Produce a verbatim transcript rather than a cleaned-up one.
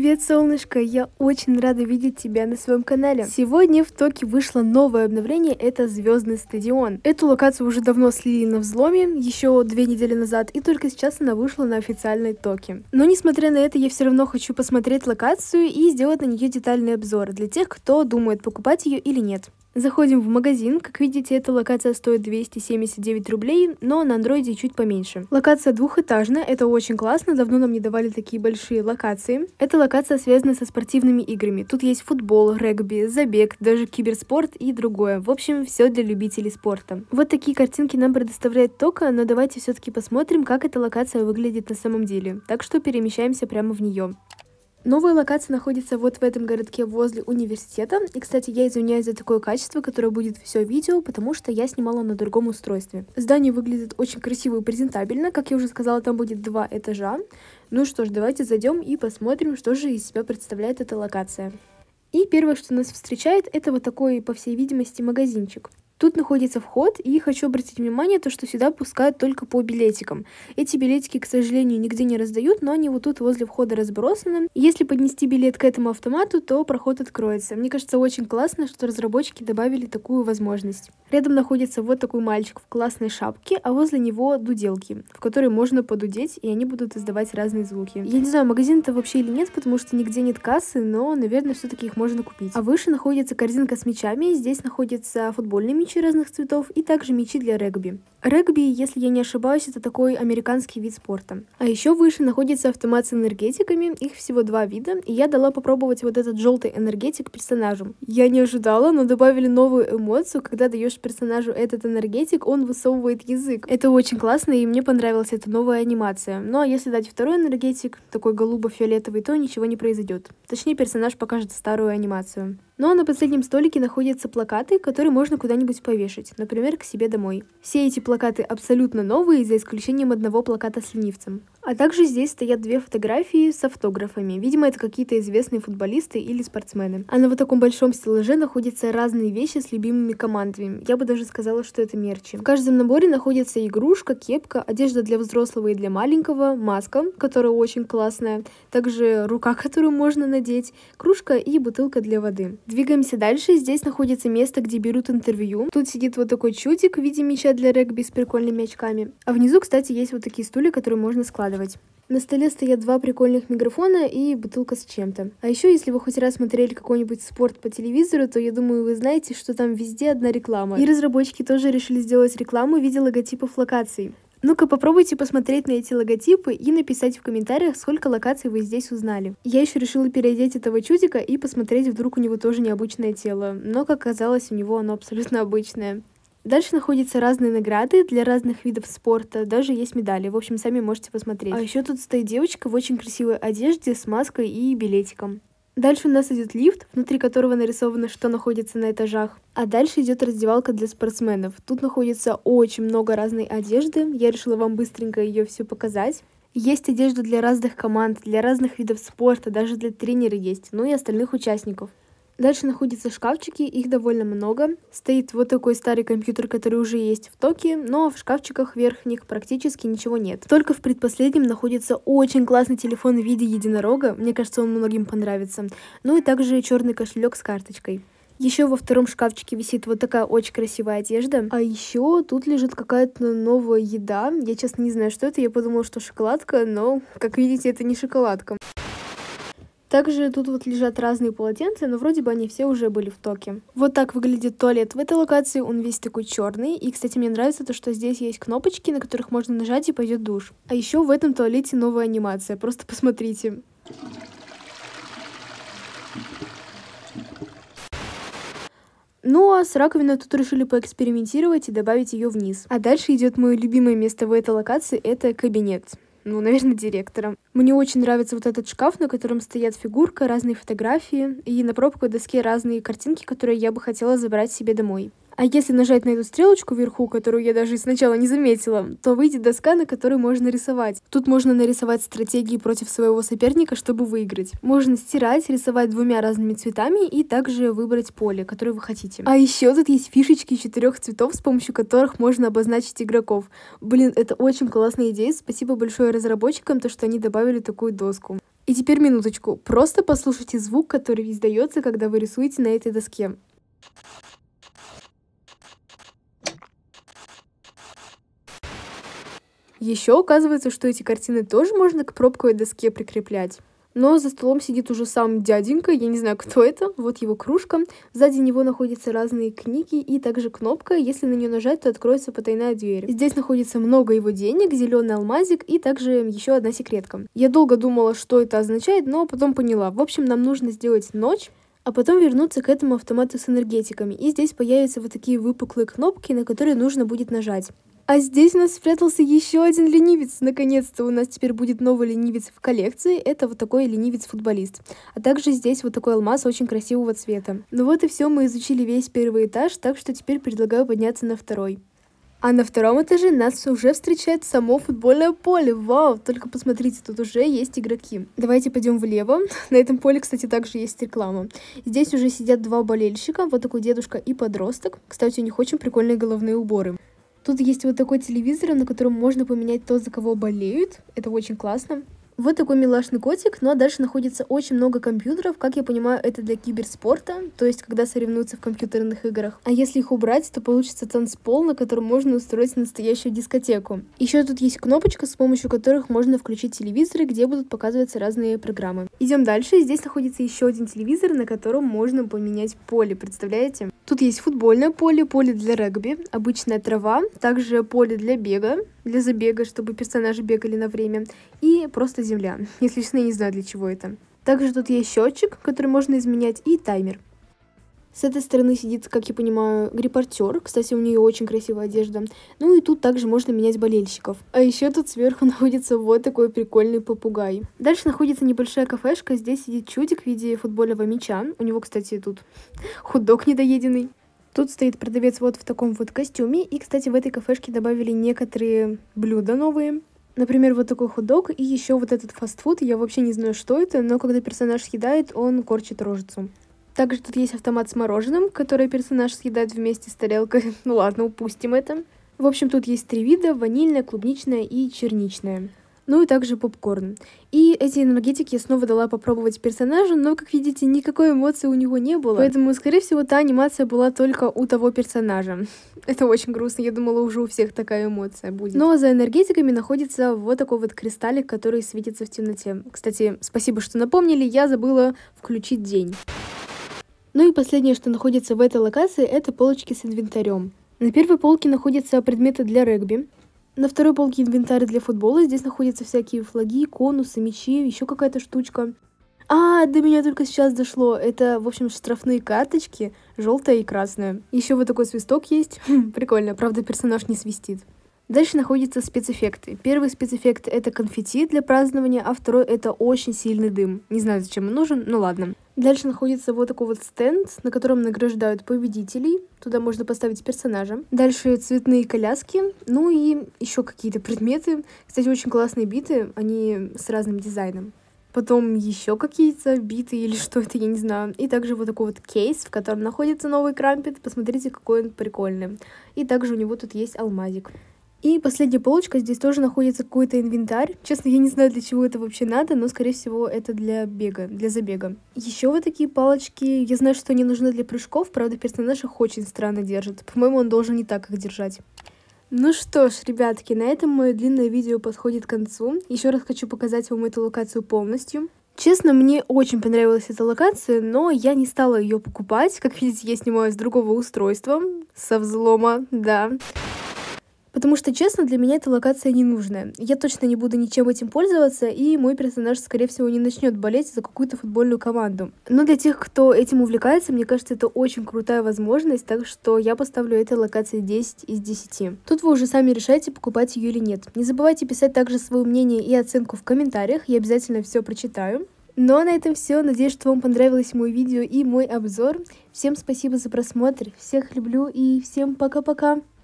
Привет, солнышко! Я очень рада видеть тебя на своем канале. Сегодня в Токе вышло новое обновление, это Звездный стадион. Эту локацию уже давно слили на взломе, еще две недели назад, и только сейчас она вышла на официальной Токе. Но несмотря на это, я все равно хочу посмотреть локацию и сделать на нее детальный обзор для тех, кто думает, покупать ее или нет. Заходим в магазин. Как видите, эта локация стоит двести семьдесят девять рублей, но на андроиде чуть поменьше. Локация двухэтажная, это очень классно, давно нам не давали такие большие локации. Эта локация связана со спортивными играми. Тут есть футбол, регби, забег, даже киберспорт и другое. В общем, все для любителей спорта. Вот такие картинки нам предоставляет Тока, но давайте все-таки посмотрим, как эта локация выглядит на самом деле. Так что перемещаемся прямо в нее. Новая локация находится вот в этом городке возле университета. И, кстати, я извиняюсь за такое качество, которое будет все видео, потому что я снимала на другом устройстве. Здание выглядит очень красиво и презентабельно. Как я уже сказала, там будет два этажа. Ну что ж, давайте зайдем и посмотрим, что же из себя представляет эта локация. И первое, что нас встречает, это вот такой, по всей видимости, магазинчик. Тут находится вход, и хочу обратить внимание, то, что сюда пускают только по билетикам. Эти билетики, к сожалению, нигде не раздают, но они вот тут возле входа разбросаны. Если поднести билет к этому автомату, то проход откроется. Мне кажется, очень классно, что разработчики добавили такую возможность. Рядом находится вот такой мальчик в классной шапке, а возле него дуделки, в которые можно подудеть, и они будут издавать разные звуки. Я не знаю, магазин это вообще или нет, потому что нигде нет кассы, но, наверное, все-таки их можно купить. А выше находится корзинка с мячами, здесь находится футбольный мяч разных цветов и также мячи для регби. Регби, если я не ошибаюсь, это такой американский вид спорта. А еще выше находится автомат с энергетиками, их всего два вида, и я дала попробовать вот этот желтый энергетик персонажу. Я не ожидала, но добавили новую эмоцию, когда даешь персонажу этот энергетик, он высовывает язык. Это очень классно, и мне понравилась эта новая анимация. Ну а если дать второй энергетик, такой голубо-фиолетовый, то ничего не произойдет. Точнее, персонаж покажет старую анимацию. Ну а на последнем столике находятся плакаты, которые можно куда-нибудь повешать, например, к себе домой. Все эти плакаты абсолютно новые, за исключением одного плаката с ленивцем. А также здесь стоят две фотографии с автографами. Видимо, это какие-то известные футболисты или спортсмены. А на вот таком большом стеллаже находятся разные вещи с любимыми командами. Я бы даже сказала, что это мерчи. В каждом наборе находится игрушка, кепка, одежда для взрослого и для маленького, маска, которая очень классная, также рука, которую можно надеть, кружка и бутылка для воды. Двигаемся дальше. Здесь находится место, где берут интервью. Тут сидит вот такой чудик в виде мяча для регби с прикольными очками. А внизу, кстати, есть вот такие стулья, которые можно складывать. На столе стоят два прикольных микрофона и бутылка с чем-то. А еще, если вы хоть раз смотрели какой-нибудь спорт по телевизору, то я думаю, вы знаете, что там везде одна реклама. И разработчики тоже решили сделать рекламу в виде логотипов локаций. Ну-ка, попробуйте посмотреть на эти логотипы и написать в комментариях, сколько локаций вы здесь узнали. Я еще решила переодеть этого чудика и посмотреть, вдруг у него тоже необычное тело. Но, как оказалось, у него оно абсолютно обычное. Дальше находятся разные награды для разных видов спорта, даже есть медали, в общем, сами можете посмотреть. А еще тут стоит девочка в очень красивой одежде с маской и билетиком. Дальше у нас идет лифт, внутри которого нарисовано, что находится на этажах. А дальше идет раздевалка для спортсменов. Тут находится очень много разной одежды, я решила вам быстренько ее все показать. Есть одежда для разных команд, для разных видов спорта, даже для тренера есть, ну и остальных участников. Дальше находятся шкафчики, их довольно много. Стоит вот такой старый компьютер, который уже есть в Токе, но в шкафчиках верхних практически ничего нет. Только в предпоследнем находится очень классный телефон в виде единорога, мне кажется, он многим понравится. Ну и также черный кошелек с карточкой. Еще во втором шкафчике висит вот такая очень красивая одежда. А еще тут лежит какая-то новая еда. Я, честно, не знаю, что это. Я подумала, что шоколадка, но, как видите, это не шоколадка. Также тут вот лежат разные полотенца, но вроде бы они все уже были в Токе. Вот так выглядит туалет в этой локации, он весь такой черный. И, кстати, мне нравится то, что здесь есть кнопочки, на которых можно нажать и пойдет душ. А еще в этом туалете новая анимация, просто посмотрите. Ну а с раковиной тут решили поэкспериментировать и добавить ее вниз. А дальше идет мое любимое место в этой локации, это кабинет. Ну, наверное, директора. Мне очень нравится вот этот шкаф, на котором стоят фигурка, разные фотографии, и на пробковой доске разные картинки, которые я бы хотела забрать себе домой. А если нажать на эту стрелочку вверху, которую я даже сначала не заметила, то выйдет доска, на которой можно рисовать. Тут можно нарисовать стратегии против своего соперника, чтобы выиграть. Можно стирать, рисовать двумя разными цветами и также выбрать поле, которое вы хотите. А еще тут есть фишечки четырех цветов, с помощью которых можно обозначить игроков. Блин, это очень классная идея. Спасибо большое разработчикам, то, что они добавили такую доску. И теперь минуточку, просто послушайте звук, который издается, когда вы рисуете на этой доске. Еще оказывается, что эти картины тоже можно к пробковой доске прикреплять. Но за столом сидит уже сам дяденька, я не знаю, кто это, вот его кружка. Сзади него находятся разные книги и также кнопка, если на нее нажать, то откроется потайная дверь. Здесь находится много его денег, зеленый алмазик и также еще одна секретка. Я долго думала, что это означает, но потом поняла. В общем, нам нужно сделать ночь, а потом вернуться к этому автомату с энергетиками. И здесь появятся вот такие выпуклые кнопки, на которые нужно будет нажать. А здесь у нас спрятался еще один ленивец. Наконец-то у нас теперь будет новый ленивец в коллекции. Это вот такой ленивец-футболист. А также здесь вот такой алмаз очень красивого цвета. Ну вот и все, мы изучили весь первый этаж, так что теперь предлагаю подняться на второй. А на втором этаже нас уже встречает само футбольное поле. Вау, только посмотрите, тут уже есть игроки. Давайте пойдем влево. На этом поле, кстати, также есть реклама. Здесь уже сидят два болельщика, вот такой дедушка и подросток. Кстати, у них очень прикольные головные уборы. Тут есть вот такой телевизор, на котором можно поменять то, за кого болеют. Это очень классно. Вот такой милашный котик, ну а дальше находится очень много компьютеров. Как я понимаю, это для киберспорта, то есть когда соревнуются в компьютерных играх. А если их убрать, то получится танцпол, на котором можно устроить настоящую дискотеку. Еще тут есть кнопочка, с помощью которых можно включить телевизоры, где будут показываться разные программы. Идем дальше. Здесь находится еще один телевизор, на котором можно поменять поле, представляете? Тут есть футбольное поле, поле для регби, обычная трава, также поле для бега, для забега, чтобы персонажи бегали на время, и просто земля. Если честно, я не знаю, для чего это. Также тут есть счетчик, который можно изменять, и таймер. С этой стороны сидит, как я понимаю, репортер. Кстати, у нее очень красивая одежда. Ну и тут также можно менять болельщиков. А еще тут сверху находится вот такой прикольный попугай. Дальше находится небольшая кафешка. Здесь сидит чудик в виде футбольного мяча. У него, кстати, тут хот-дог недоеденный. Тут стоит продавец вот в таком вот костюме. И, кстати, в этой кафешке добавили некоторые блюда новые. Например, вот такой хот-дог и еще вот этот фастфуд. Я вообще не знаю, что это, но когда персонаж съедает, он корчит рожицу. Также тут есть автомат с мороженым, который персонаж съедает вместе с тарелкой. Ну ладно, упустим это. В общем, тут есть три вида: ванильное, клубничное и черничное. Ну и также попкорн. И эти энергетики я снова дала попробовать персонажу, но, как видите, никакой эмоции у него не было. Поэтому, скорее всего, та анимация была только у того персонажа. Это очень грустно, я думала, уже у всех такая эмоция будет. Но за энергетиками находится вот такой вот кристаллик, который светится в темноте. Кстати, спасибо, что напомнили, я забыла включить день. Ну и последнее, что находится в этой локации, это полочки с инвентарем. На первой полке находятся предметы для регби. На второй полке инвентарь для футбола. Здесь находятся всякие флаги, конусы, мячи, еще какая-то штучка. А, до меня только сейчас дошло. Это, в общем, штрафные карточки, желтая и красная. Еще вот такой свисток есть. Хм, прикольно, правда, персонаж не свистит. Дальше находятся спецэффекты. Первый спецэффект — это конфетти для празднования, а второй — это очень сильный дым. Не знаю, зачем он нужен, ну ладно. Дальше находится вот такой вот стенд, на котором награждают победителей. Туда можно поставить персонажа. Дальше цветные коляски, ну и еще какие-то предметы. Кстати, очень классные биты, они с разным дизайном. Потом еще какие-то биты или что это, я не знаю. И также вот такой вот кейс, в котором находится новый крампет. Посмотрите, какой он прикольный. И также у него тут есть алмазик. И последняя полочка, здесь тоже находится какой-то инвентарь. Честно, я не знаю, для чего это вообще надо, но, скорее всего, это для бега, для забега. Еще вот такие палочки. Я знаю, что они нужны для прыжков, правда, персонаж их очень странно держит. По-моему, он должен не так их держать. Ну что ж, ребятки, на этом мое длинное видео подходит к концу. Еще раз хочу показать вам эту локацию полностью. Честно, мне очень понравилась эта локация, но я не стала ее покупать. Как видите, я снимаю с другого устройства, со взлома, да. Потому что, честно, для меня эта локация не нужная. Я точно не буду ничем этим пользоваться, и мой персонаж, скорее всего, не начнет болеть за какую-то футбольную команду. Но для тех, кто этим увлекается, мне кажется, это очень крутая возможность, так что я поставлю этой локации десять из десяти. Тут вы уже сами решаете, покупать ее или нет. Не забывайте писать также свое мнение и оценку в комментариях, я обязательно все прочитаю. Ну а на этом все. Надеюсь, что вам понравилось мое видео и мой обзор. Всем спасибо за просмотр, всех люблю и всем пока-пока!